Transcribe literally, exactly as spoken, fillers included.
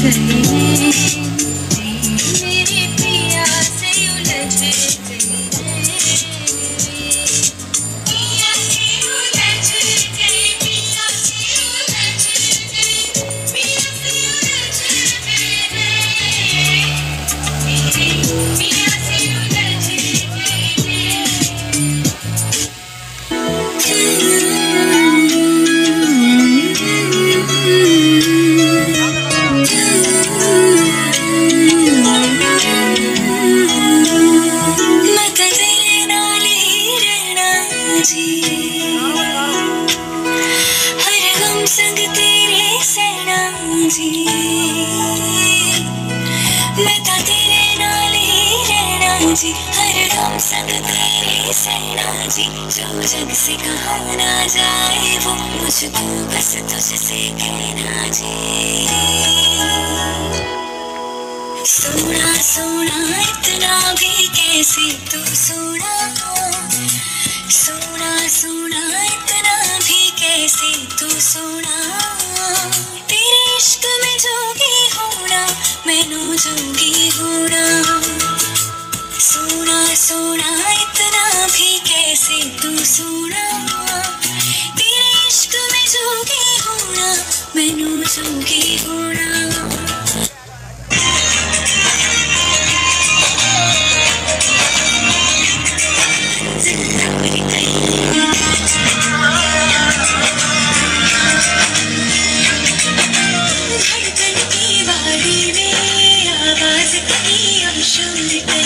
गई मेरी पिया से उलझ गई पिया से उलझ गई पिया से उलझ गई पिया से उलझ गई पिया से उलझ संग तेरे सैना जी मैं तो तेरे नाल ही रहना जी हर दम संग तेरे सैना जी जो जग से कहा ना जाए वो मुझको बस तुझसे कहना जी सोना सोना इतना भी कैसे तू सोना सोना सोना इतना भी कैसे तू सोना तेरे इश्क में जोगी होना मैनू जोगी होना सोना सोना इतना भी कैसे तू सोना तेरे इश्क में जोगी होना मैनू जोगी होना धड़कन की वाड़ी में आवाज कहीं और शोर